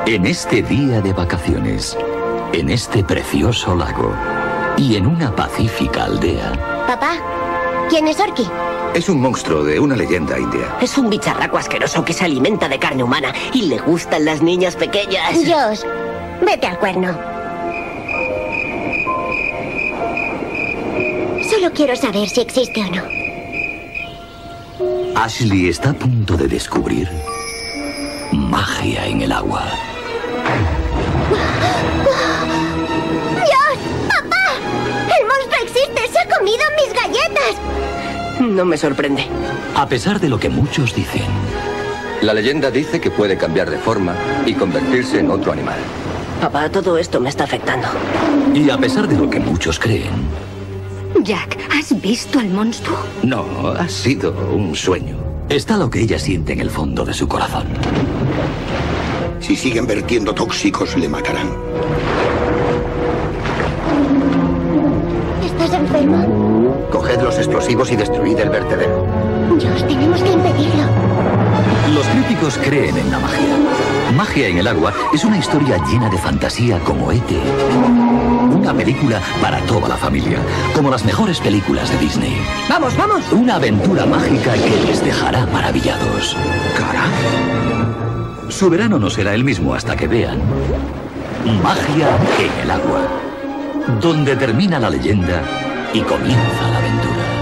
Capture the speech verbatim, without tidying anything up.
En este día de vacaciones, en este precioso lago y en una pacífica aldea... Papá, ¿quién es Orky? Es un monstruo de una leyenda india. Es un bicharraco asqueroso que se alimenta de carne humana y le gustan las niñas pequeñas. Josh, vete al cuerno. Solo quiero saber si existe o no. Ashley está a punto de descubrir magia en el agua. ¡Josh! ¡Papá! ¡El monstruo existe! ¡Se ha comido mis galletas! No me sorprende. A pesar de lo que muchos dicen, La leyenda dice que puede cambiar de forma y convertirse en otro animal. Papá, todo esto me está afectando. y a pesar de lo que muchos creen, Jack, ¿has visto al monstruo? No, ha sido un sueño. está lo que ella siente en el fondo de su corazón. Si siguen vertiendo tóxicos, le matarán. ¿Estás enfermo? Coged los explosivos y destruid el vertedero. Josh, tenemos que impedirlo. Los críticos creen en la magia. Magia en el agua es una historia llena de fantasía como E T Una película para toda la familia, como las mejores películas de Disney. ¡Vamos, vamos! Una aventura mágica que les dejará maravillados. Cara. Su verano no será el mismo hasta que vean Magia en el agua, donde termina la leyenda y comienza la aventura.